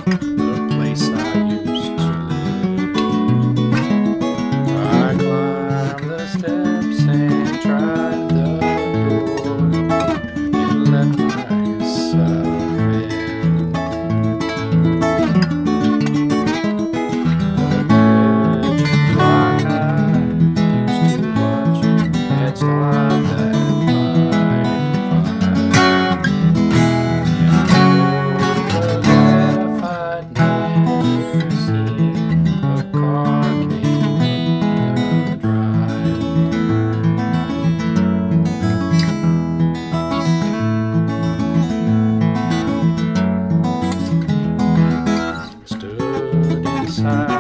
the place I used to live. I climbed the steps and tried the door and let myself in. The legend rock I used to watch had stopped at stood inside